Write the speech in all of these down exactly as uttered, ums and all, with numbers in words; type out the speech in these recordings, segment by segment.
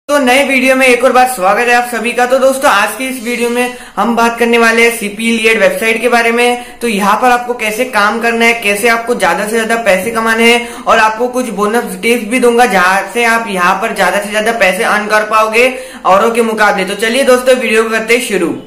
तो नए वीडियो में एक और बार स्वागत है आप सभी का। तो दोस्तों आज की इस वीडियो में हम बात करने वाले हैं सीपी लीड वेबसाइट के बारे में। तो यहाँ पर आपको कैसे काम करना है, कैसे आपको ज्यादा से ज्यादा पैसे कमाने हैं और आपको कुछ बोनस टिप्स भी दूंगा जहाँ से आप यहाँ पर ज्यादा से ज्यादा पैसे अर्न कर पाओगे औरों के मुकाबले। तो चलिए दोस्तों वीडियो को करते हैं शुरू।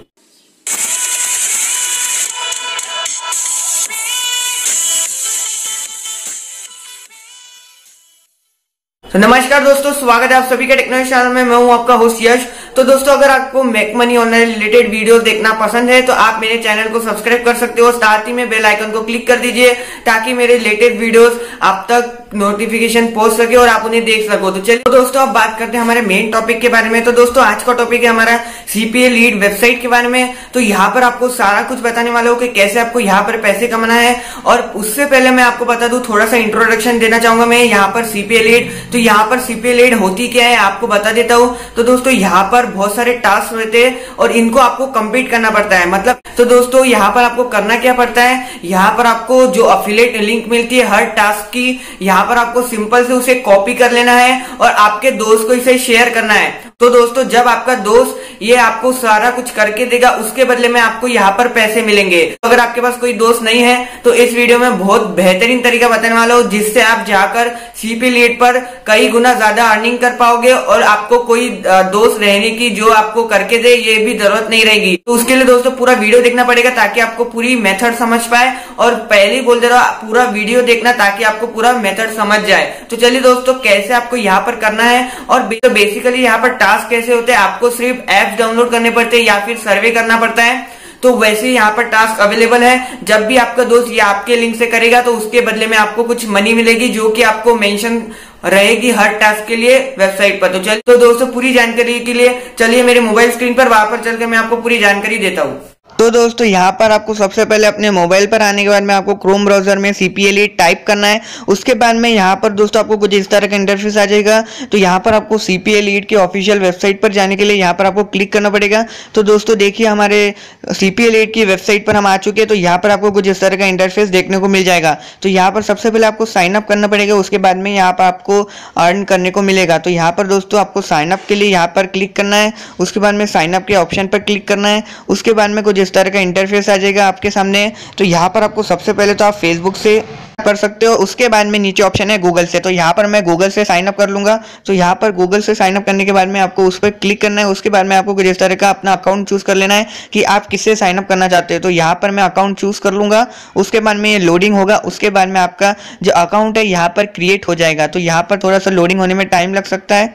तो नमस्कार दोस्तों, स्वागत है आप सभी का टेक्नोलॉजी चैनल में। मैं हूं आपका होस्ट यश। तो दोस्तों अगर आपको make money online related videos देखना पसंद है तो आप मेरे चैनल को सब्सक्राइब कर सकते हो। साथ ही में बेल आइकन को क्लिक कर दीजिए ताकि मेरे लेटेस्ट वीडियोस आप तक नोटिफिकेशन पहुंच सके और आप उन्हें देख सको। तो चलिए तो दोस्तों अब बात करते हैं हमारे मेन टॉपिक के बारे में। तो दोस्तों आज का टॉपिक है हमारा सीपीए लीड वेबसाइट के बारे में। तो यहाँ पर आपको सारा कुछ बताने वाला हूँ कि कैसे आपको यहाँ पर पैसे कमाना है। और उससे पहले मैं आपको बता दूं, थोड़ा सा इंट्रोडक्शन देना चाहूंगा मैं यहाँ पर सीपीए लीड। तो यहाँ पर सीपीए लीड होती क्या है आपको बता देता हूँ। तो दोस्तों यहाँ पर बहुत सारे टास्क रहते हैं और इनको आपको कंप्लीट करना पड़ता है। मतलब तो दोस्तों यहाँ पर आपको करना क्या पड़ता है, यहाँ पर आपको जो अफिलिएट लिंक मिलती है हर टास्क की, यहाँ पर आपको सिंपल से उसे कॉपी कर लेना है और आपके दोस्त को इसे शेयर करना है। तो दोस्तों जब आपका दोस्त ये आपको सारा कुछ करके देगा उसके बदले में आपको यहाँ पर पैसे मिलेंगे। अगर आपके पास कोई दोस्त नहीं है तो इस वीडियो में बहुत बेहतरीन तरीका बताने वाला हूँ जिससे आप जाकर सीपी लीड पर कई गुना ज्यादा अर्निंग कर पाओगे और आपको कोई दोस्त रहने की जो आपको करके दे ये भी जरूरत नहीं रहेगी। तो उसके लिए दोस्तों पूरा वीडियो देखना पड़ेगा ताकि आपको पूरी मेथड समझ पाए। और पहले ही बोल दे रहा हूं पूरा वीडियो देखना ताकि आपको पूरा मेथड समझ जाए। तो चलिए दोस्तों कैसे आपको यहाँ पर करना है और तो बेसिकली यहाँ पर टास्क कैसे होते हैं, आपको सिर्फ एप्स डाउनलोड करने पड़ते हैं या फिर सर्वे करना पड़ता है। तो वैसे ही यहाँ पर टास्क अवेलेबल है। जब भी आपका दोस्त ये आपके लिंक से करेगा तो उसके बदले में आपको कुछ मनी मिलेगी जो कि आपको मेंशन रहेगी हर टास्क के लिए वेबसाइट पर। तो चलिए तो दोस्तों पूरी जानकारी के लिए चलिए मेरे मोबाइल स्क्रीन पर वहां पर चलकर मैं आपको पूरी जानकारी देता हूँ। तो दोस्तों यहाँ पर आपको सबसे पहले अपने मोबाइल पर आने के बाद में आपको क्रोम ब्राउजर में सीपीए लीड टाइप करना है। उसके बाद में यहाँ पर दोस्तों आपको कुछ इस तरह का इंटरफेस आ जाएगा। तो यहाँ पर आपको सीपीए लीड के ऑफिशियल वेबसाइट पर जाने के लिए यहाँ पर आपको क्लिक करना पड़ेगा। तो दोस्तों देखिए हमारे सीपीए लीड की वेबसाइट पर हम आ चुके हैं। तो यहाँ पर आपको कुछ इस तरह का इंटरफेस देखने को मिल जाएगा। तो यहाँ पर सबसे पहले आपको साइन अप करना पड़ेगा, उसके बाद में यहाँ पर आपको अर्न करने को मिलेगा। तो यहाँ पर दोस्तों आपको साइन अप के लिए यहाँ पर क्लिक करना है, उसके बाद में साइन अप के ऑप्शन पर क्लिक करना है। उसके बाद में कुछ इस तरह का इंटरफेस आ जाएगा आपके सामने। तो यहाँ पर आपको सबसे पहले तो आप फेसबुक से कर सकते हो, उसके बाद में नीचे ऑप्शन है गूगल से। तो यहाँ पर मैं गूगल से साइन अप कर लूंगा। तो यहाँ पर गूगल से साइन अप करने के बाद में आपको उस पर क्लिक करना है। उसके बाद में आपको कुछ इस तरह का अपना अकाउंट चूज कर लेना है कि आप किससे साइन अप करना चाहते हो। तो यहाँ पर मैं अकाउंट चूज कर लूंगा। उसके बाद में ये लोडिंग होगा, उसके बाद में आपका जो अकाउंट है यहाँ पर क्रिएट हो जाएगा। तो यहाँ पर थोड़ा सा लोडिंग होने में टाइम लग सकता है।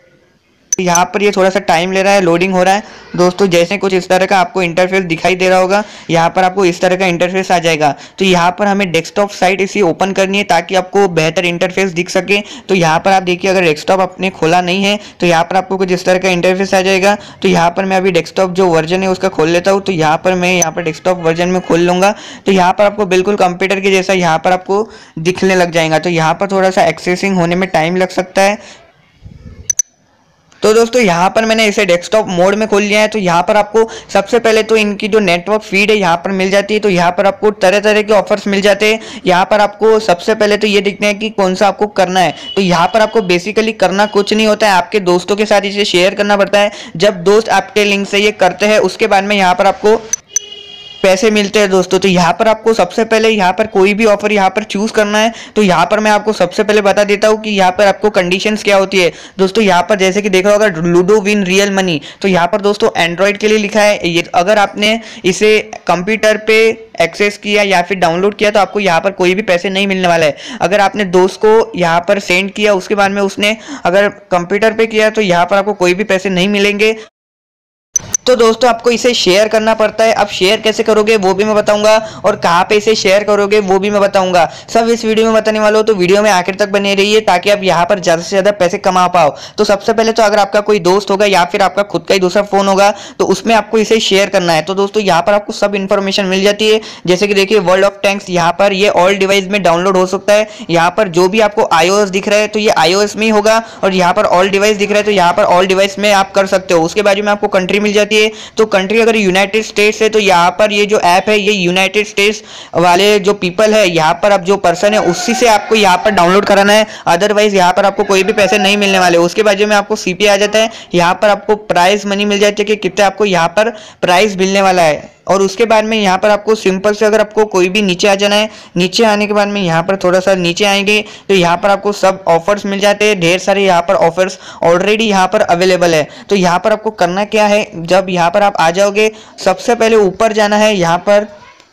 यहाँ पर ये थोड़ा सा टाइम ले रहा है, लोडिंग हो रहा है दोस्तों। जैसे कुछ इस तरह का आपको इंटरफेस दिखाई दे रहा होगा, यहाँ पर आपको इस तरह का इंटरफेस आ जाएगा। तो यहाँ पर हमें डेस्कटॉप साइट इसी ओपन करनी है ताकि आपको बेहतर इंटरफेस दिख सके। तो यहाँ पर आप देखिए अगर डेस्कटॉप अपने खोला नहीं है तो यहाँ पर आपको कुछ इस तरह का इंटरफेस आ जाएगा। तो यहाँ पर मैं अभी डेस्कटॉप जो वर्जन है उसका खोल लेता हूँ। तो यहाँ पर मैं यहाँ पर डेस्कटॉप वर्जन में खोल लूंगा। तो यहाँ पर आपको बिल्कुल कंप्यूटर के जैसा यहाँ पर आपको दिखने लग जाएगा। तो यहाँ पर थोड़ा सा एक्सेसिंग होने में टाइम लग सकता है। तो दोस्तों यहाँ पर मैंने इसे डेस्कटॉप मोड में खोल लिया है। तो यहाँ पर आपको सबसे पहले तो इनकी जो नेटवर्क फीड है यहाँ पर मिल जाती है। तो यहाँ पर आपको तरह तरह के ऑफर्स मिल जाते हैं। यहाँ पर आपको सबसे पहले तो ये देखना है कि कौन सा आपको करना है। तो यहाँ पर आपको बेसिकली करना कुछ नहीं होता है, आपके दोस्तों के साथ इसे शेयर करना पड़ता है। जब दोस्त आपके लिंक से ये करते हैं उसके बाद में यहाँ पर आपको पैसे मिलते हैं दोस्तों। तो यहाँ पर आपको सबसे पहले यहाँ पर कोई भी ऑफर यहाँ पर चूज करना है। तो यहाँ पर मैं आपको सबसे पहले बता देता हूँ कि यहाँ पर आपको कंडीशंस क्या होती है दोस्तों। यहाँ पर जैसे कि देख रहा होगा लूडो विन रियल मनी। तो यहाँ पर दोस्तों एंड्रॉइड के लिए लिखा है। ये अगर आपने इसे कंप्यूटर पे एक्सेस किया या फिर डाउनलोड किया तो आपको यहाँ पर कोई भी पैसे नहीं मिलने वाला है। अगर आपने दोस्त को यहाँ पर सेंड किया उसके बाद में उसने अगर कंप्यूटर पे किया तो यहाँ पर आपको कोई भी पैसे नहीं मिलेंगे। तो दोस्तों आपको इसे शेयर करना पड़ता है। अब शेयर कैसे करोगे वो भी मैं बताऊंगा और कहाँ पे इसे शेयर करोगे वो भी मैं बताऊंगा। सब इस वीडियो में बताने वाला हूँ। तो वीडियो में आखिर तक बने रहिए ताकि आप यहाँ पर ज्यादा से ज्यादा पैसे कमा पाओ। तो सबसे पहले तो अगर आपका कोई दोस्त होगा या फिर आपका खुद का ही दूसरा फोन होगा तो उसमें आपको इसे शेयर करना है। तो दोस्तों यहाँ पर आपको सब इन्फॉर्मेशन मिल जाती है। जैसे कि देखिए वर्ल्ड ऑफ टैंक्स, यहाँ पर ये ऑल डिवाइस में डाउनलोड हो सकता है। यहाँ पर जो भी आपको आईओएस दिख रहा है तो ये आईओएस में ही होगा और यहाँ पर ऑल डिवाइस दिख रहा है तो यहाँ पर ऑल डिवाइस में आप कर सकते हो। उसके बाजू में आपको कंट्री मिल जाती है। जाती है। तो कंट्री अगर यूनाइटेड स्टेट्स है तो यहाँ पर ये जो ऐप है ये यूनाइटेड स्टेट्स वाले जो पीपल है, यहाँ पर अब जो पर्सन है उसी से आपको यहाँ पर डाउनलोड कराना है, अदरवाइज यहाँ पर आपको कोई भी पैसे नहीं मिलने वाले। उसके बाजू में आपको सीपीए आ जाता है, यहाँ पर आपको प्राइस मनी मिल जाती है कि कितना आपको यहाँ पर प्राइस मिलने वाला है। और उसके बाद में यहाँ पर आपको सिंपल से अगर आपको कोई भी नीचे आ जाना है, नीचे आने के बाद में यहाँ पर थोड़ा सा नीचे आएंगे तो यहाँ पर आपको सब ऑफर्स मिल जाते हैं, ढेर सारे यहाँ पर ऑफर्स ऑलरेडी यहाँ पर अवेलेबल है। तो यहाँ पर आपको करना क्या है, जब यहाँ पर आप आ जाओगे सबसे पहले ऊपर जाना है यहाँ पर।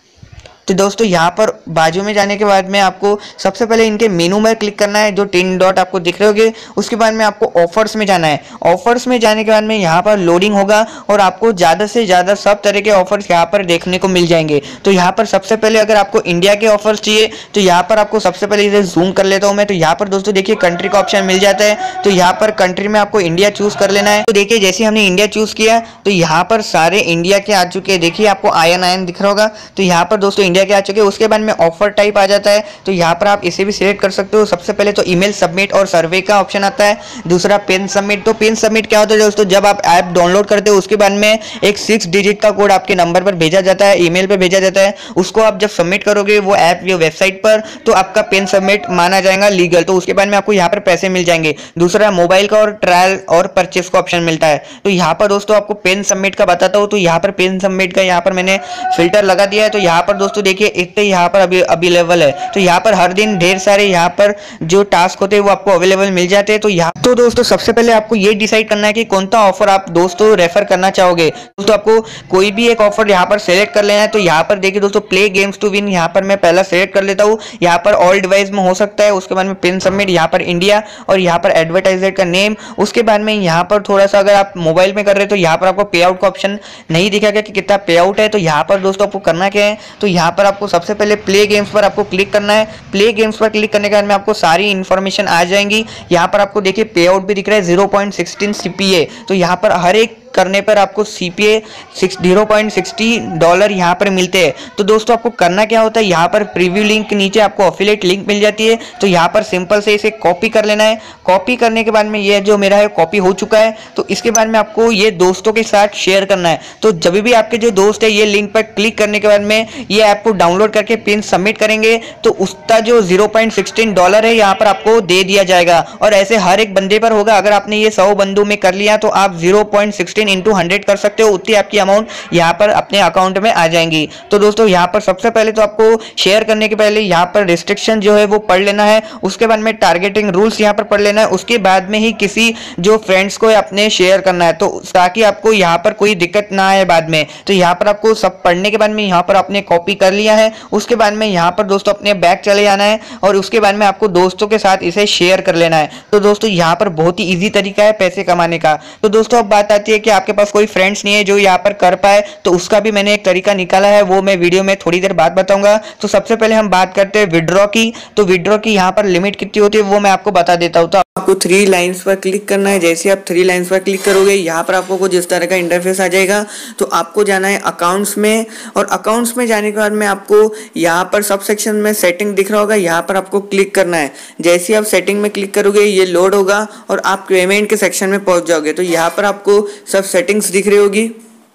तो दोस्तों यहाँ पर बाजू में जाने के बाद में आपको सबसे पहले इनके मेनू में क्लिक करना है, जो तीन डॉट आपको दिख रहे होंगे। उसके बाद में आपको ऑफर्स में जाना है। ऑफर्स में जाने के बाद में यहाँ पर लोडिंग होगा और आपको ज़्यादा से ज़्यादा सब तरह के ऑफर्स यहाँ पर देखने को मिल जाएंगे। तो यहाँ पर सबसे पहले अगर आपको इंडिया के ऑफर्स चाहिए तो यहाँ पर आपको सबसे पहले इसे जूम कर लेता हूँ मैं। तो यहाँ पर दोस्तों देखिए कंट्री का ऑप्शन मिल जाता है। तो यहाँ पर कंट्री में आपको इंडिया चूज कर लेना है। तो देखिए जैसे हमने इंडिया चूज किया तो यहाँ पर सारे इंडिया के आ चुके हैं। देखिए आपको आयन आयन दिख रहा होगा। तो यहाँ पर दोस्तों इंडिया के आ चुके हैं। उसके बाद में ऑफर टाइप आ जाता है। तो यहाँ पर आप इसे भी सिलेक्ट कर सकते हो। सबसे पहले तो ईमेल सबमिट और सर्वे का ऑप्शन आता है। दूसरा पिन सबमिट। तो पिन सबमिट क्या होता है दोस्तों, जब आप ऐप डाउनलोड करते हो उसके बाद में एक सिक्स डिजिट का कोड आपके नंबर पर भेजा जाता है, ईमेल पर भेजा जाता है। उसको आप जब सबमिट करोगे वो ऐप या वेबसाइट पर तो आपका पिन सबमिट माना जाएगा लीगल। तो उसके बाद में आपको यहाँ पर पैसे मिल जाएंगे। दूसरा मोबाइल का और ट्रायल और परचेस का ऑप्शन मिलता है। तो यहाँ पर दोस्तों आपको पिन सबमिट का बताता हूँ। तो यहाँ पर पिन सबमिट का यहाँ पर मैंने फिल्टर लगा दिया है। तो यहाँ पर दोस्तों देखिए इतने यहाँ पर अभी अवेलेबल है। तो यहाँ पर हर दिन ढेर सारे यहाँ पर जो टास्क होते हैं वो आपको अवेलेबल मिल जाते हैं। तो यहाँ तो दोस्तों सबसे पहले आपको ये डिसाइड करना है कि कौन सा ऑफर आप दोस्तों रेफर करना चाहोगे। दोस्तों आपको कोई भी एक ऑफर यहाँ पर सेलेक्ट कर लेना है। तो यहाँ पर देखिए दोस्तों प्ले गेम्स टू विन, यहाँ पर मैं पहला सेलेक्ट कर लेता हूँ। यहाँ पर ऑल डिवाइस में हो सकता है। उसके बाद में पिन सबमिट, यहाँ पर इंडिया और यहाँ पर एडवर्टाइजर का नेम। उसके बाद में यहाँ पर थोड़ा सा अगर आप मोबाइल में कर रहे हो तो यहाँ पर आपको पे आउट का ऑप्शन नहीं दिखेगा कि कितना पे आउट है। तो यहाँ पर दोस्तों आपको करना क्या है, तो यहाँ पर आपको सबसे पहले प्ले गेम्स पर आपको क्लिक करना है। प्ले गेम्स पर क्लिक करने के बाद में आपको सारी इन्फॉर्मेशन आ जाएंगी। यहाँ पर आपको देखिए पे आउट भी दिख रहा है zero point one six CPA. तो यहाँ पर हर एक करने पर आपको CPA zero point six zero dollar यहाँ पर मिलते हैं। तो दोस्तों आपको करना क्या होता है, यहाँ पर प्रीव्यू लिंक के नीचे आपको अफिलिएट लिंक मिल जाती है। तो यहाँ पर सिंपल से इसे कॉपी कर लेना है। कॉपी करने के बाद में ये जो मेरा है कॉपी हो चुका है। तो इसके बाद में आपको ये दोस्तों के साथ शेयर करना है। तो जब भी आपके जो दोस्त है ये लिंक पर क्लिक करने के बाद में ये ऐप को डाउनलोड करके पिन सबमिट करेंगे तो उसका जो zero point one six dollar है यहाँ पर आपको दे दिया जाएगा। और ऐसे हर एक बंदे पर होगा। अगर आपने ये सौ बंदों में कर लिया तो आप zero point one six into hundred कर सकते हो। उतनी आपकी अमाउंट यहाँ पर अपने अकाउंट में आ जाएंगी। तो दोस्तों यहाँ पर सबसे पहले तो आपको शेयर करने के पहले यहाँ पर रिस्ट्रिक्शन जो है वो पढ़ लेना है। उसके बाद में टारगेटिंग रूल्स यहाँ पर पढ़ लेना है। उसके बाद में ही किसी जो फ्रेंड्स को अपने शेयर करना है, तो ताकि आपको यहाँ पर कोई दिक्कत ना आए बाद में। तो यहाँ पर आपको सब पढ़ने के बाद में यहाँ पर आपने कॉपी कर लिया है। उसके बाद में यहाँ पर दोस्तों अपने बैग चले जाना है और उसके बाद में आपको दोस्तों के साथ इसे शेयर कर लेना है। तो दोस्तों यहाँ पर बहुत ही ईजी तरीका है पैसे कमाने का। तो दोस्तों अब बात आती है कि आपके पास कोई फ्रेंड्स नहीं है जो यहाँ पर कर पाए, तो उसका भी मैंने एक तरीका निकाला है, वो मैं वीडियो में थोड़ी देर बाद बताऊंगा। तो सबसे पहले हम बात करते हैं विड्रॉ की। तो विड्रॉ की यहाँ पर लिमिट कितनी होती है वो मैं आपको बता देता हूँ। तो आपको थ्री लाइंस पर क्लिक करना है। जैसे आप थ्री लाइंस पर क्लिक करोगे यहाँ पर आपको कुछ इस तरह का इंटरफेस आ जाएगा। तो आपको जाना है अकाउंट्स में और अकाउंट्स में जाने के बाद में आपको यहाँ पर सब सेक्शन में सेटिंग दिख रहा होगा, यहाँ पर आपको क्लिक करना है। जैसे आप सेटिंग में क्लिक करोगे ये लोड होगा और आप पेमेंट के सेक्शन में पहुंच जाओगे। तो यहाँ पर आपको सब सेटिंग्स दिख रही होगी।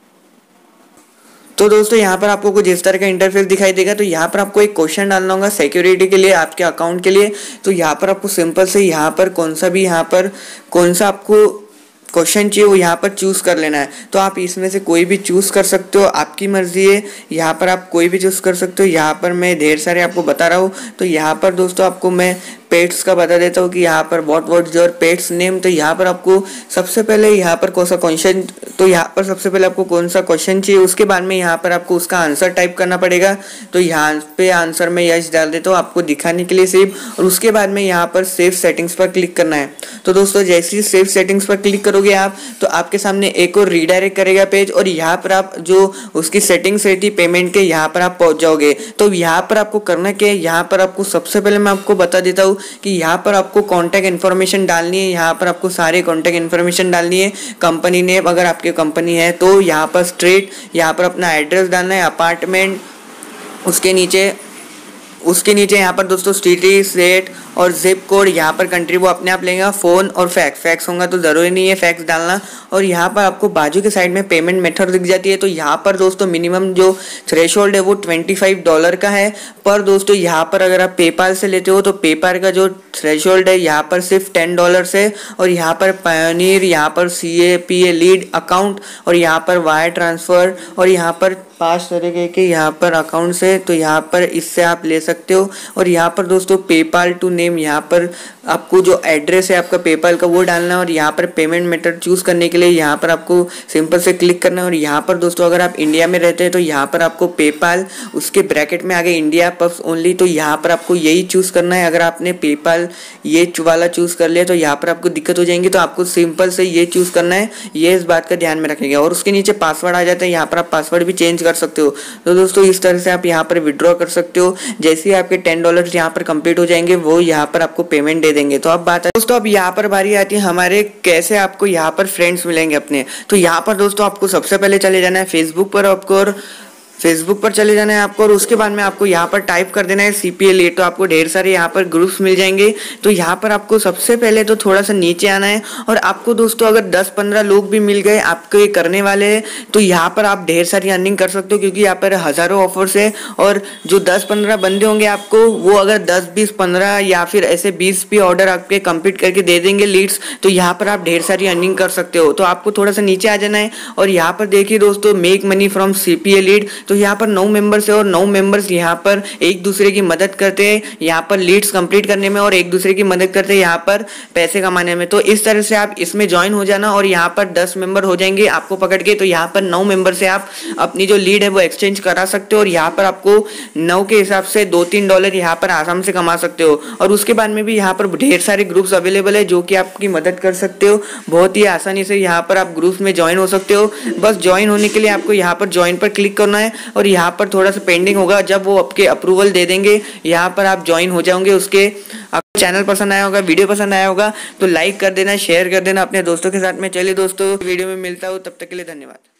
तो दोस्तों यहाँ पर आपको कुछ इस तरह का इंटरफेस दिखाई देगा। तो यहाँ पर आपको एक क्वेश्चन डालना होगा सिक्योरिटी के लिए, आपके अकाउंट के लिए। तो यहाँ पर आपको सिंपल से यहाँ पर कौन सा भी यहाँ पर कौन सा आपको क्वेश्चन चाहिए वो यहाँ पर चूज कर लेना है। तो आप इसमें से कोई भी चूज कर सकते हो, आपकी मर्जी है। यहाँ पर आप कोई भी चूज कर सकते हो। यहाँ पर मैं ढेर सारे आपको बता रहा हूँ। तो यहाँ पर दोस्तों आपको मैं पेट्स का बता देता हूँ कि यहाँ पर what what your pet's name. तो यहाँ पर आपको सबसे पहले यहाँ पर कौन सा क्वेश्चन तो यहाँ पर सबसे पहले आपको कौन सा क्वेश्चन चाहिए, उसके बाद में यहाँ पर आपको उसका आंसर टाइप करना पड़ेगा। तो यहाँ पे आंसर में यस डाल देता हूँ आपको दिखाने के लिए सिर्फ। और उसके बाद में यहाँ पर सेव सेटिंग्स पर क्लिक करना है। तो दोस्तों जैसे ही सेव सेटिंग्स पर क्लिक करोगे आप तो आपके सामने एक और रीडायरेक्ट करेगा पेज और यहाँ पर आप जो उसकी सेटिंग्स रहती पेमेंट के यहाँ पर आप पहुंच जाओगे। तो यहाँ पर आपको करना क्या है, यहाँ पर आपको सबसे पहले मैं आपको बता देता हूँ कि यहाँ पर आपको कॉन्टैक्ट इन्फॉर्मेशन डालनी है। यहाँ पर आपको सारे कॉन्टैक्ट इन्फॉर्मेशन डालनी है। कंपनी नेम अगर आपकी कंपनी है तो यहाँ पर स्ट्रीट, यहाँ पर अपना एड्रेस डालना है, अपार्टमेंट, उसके नीचे उसके नीचे यहाँ पर दोस्तों सिटी स्टेट और जिप कोड, यहाँ पर कंट्री वो अपने आप लेगा। फ़ोन और फैक्स फैक्स होगा तो ज़रूरी नहीं है फैक्स डालना। और यहाँ पर आपको बाजू के साइड में पेमेंट मेथड दिख जाती है। तो यहाँ पर दोस्तों मिनिमम जो थ्रेशोल्ड है वो पच्चीस डॉलर का है। पर दोस्तों यहाँ पर अगर आप पेपाल से लेते हो तो पेपाल का जो थ्रेशोल्ड है यहाँ पर सिर्फ टेन डॉलर है। और यहाँ पर पायोनियर, यहाँ पर C A P A lead account और यहाँ पर वायर ट्रांसफ़र और यहाँ पर पांच तरीके के यहाँ पर अकाउंट्स है। तो यहाँ पर इससे आप ले सकते हो। और यहाँ पर दोस्तों पेपाल टू नेम, यहाँ पर आपको जो एड्रेस है आपका पेपाल का वो डालना है। और यहाँ पर पेमेंट मेथड चूज़ करने के लिए यहाँ पर आपको सिंपल से क्लिक करना है। और यहाँ पर दोस्तों अगर आप इंडिया में रहते हैं तो यहाँ पर आपको पेपाल, उसके ब्रैकेट में आगे इंडिया पब्स ओनली, तो यहाँ पर आपको यही चूज़ करना है। अगर आपने पेपाल ये वाला चूज़ कर लिया तो यहाँ पर आपको दिक्कत हो जाएंगी। तो आपको सिंपल से ये चूज़ करना है, ये इस बात का ध्यान में रखेंगे। और उसके नीचे पासवर्ड आ जाता है, यहाँ पर आप पासवर्ड भी चेंज कर सकते हो। तो दोस्तों इस तरह से आप यहाँ पर विड्रॉ कर सकते हो। जैसे ही आपके टेन डॉलर यहाँ पर कंप्लीट हो जाएंगे वो यहाँ पर आपको पेमेंट दे देंगे। तो अब बात है दोस्तों, अब यहाँ पर बारी आती है हमारे कैसे आपको यहाँ पर फ्रेंड्स मिलेंगे अपने। तो यहाँ पर दोस्तों आपको सबसे पहले चले जाना है फेसबुक पर आपको, और फेसबुक पर चले जाना है आपको। और उसके बाद में आपको यहाँ पर टाइप कर देना है सी पी एल ए। तो आपको ढेर सारे यहाँ पर ग्रुप्स मिल जाएंगे। तो यहाँ पर आपको सबसे पहले तो थोड़ा सा नीचे आना है। और आपको दोस्तों अगर दस पंद्रह लोग भी मिल गए आपको ये करने वाले हैं तो यहाँ पर आप ढेर सारी अर्निंग कर सकते हो, क्योंकि यहाँ पर हज़ारों ऑफर्स है। और जो दस पंद्रह बंदे होंगे आपको वो अगर दस बीस पंद्रह या फिर ऐसे बीस भी ऑर्डर आपके कंप्लीट करके दे देंगे लीड्स, तो यहाँ पर आप ढेर सारी अर्निंग कर सकते हो। तो आपको थोड़ा सा नीचे आ जाना है। और यहाँ पर देखिए दोस्तों, make money from C P A lead. तो यहाँ पर नौ मेंबर्स है और नौ मेंबर्स यहाँ पर एक दूसरे की मदद करते हैं यहाँ पर लीड्स कंप्लीट करने में, और एक दूसरे की मदद करते हैं यहाँ पर पैसे कमाने में। तो इस तरह से आप इसमें ज्वाइन हो जाना। और यहाँ पर दस मेंबर हो जाएंगे आपको पकड़ के। तो यहाँ पर नौ मेंबर से आप अपनी जो लीड है वो एक्सचेंज करा सकते हो। और यहाँ पर आपको नौ के हिसाब से दो तीन डॉलर यहाँ पर आराम से कमा सकते हो। और उसके बाद में भी यहाँ पर ढेर सारे ग्रुप्स अवेलेबल है जो कि आपकी मदद कर सकते हो। बहुत ही आसानी से यहाँ पर आप ग्रुप्स में ज्वाइन हो सकते हो। बस ज्वाइन होने के लिए आपको यहाँ पर ज्वाइन पर क्लिक करना है। और यहाँ पर थोड़ा सा पेंडिंग होगा, जब वो आपके अप्रूवल दे देंगे यहाँ पर आप ज्वाइन हो जाओगे। उसके आपको चैनल पसंद आया होगा, वीडियो पसंद आया होगा तो लाइक कर देना, शेयर कर देना अपने दोस्तों के साथ में। चलिए दोस्तों वीडियो में मिलता हूँ, तब तक के लिए धन्यवाद।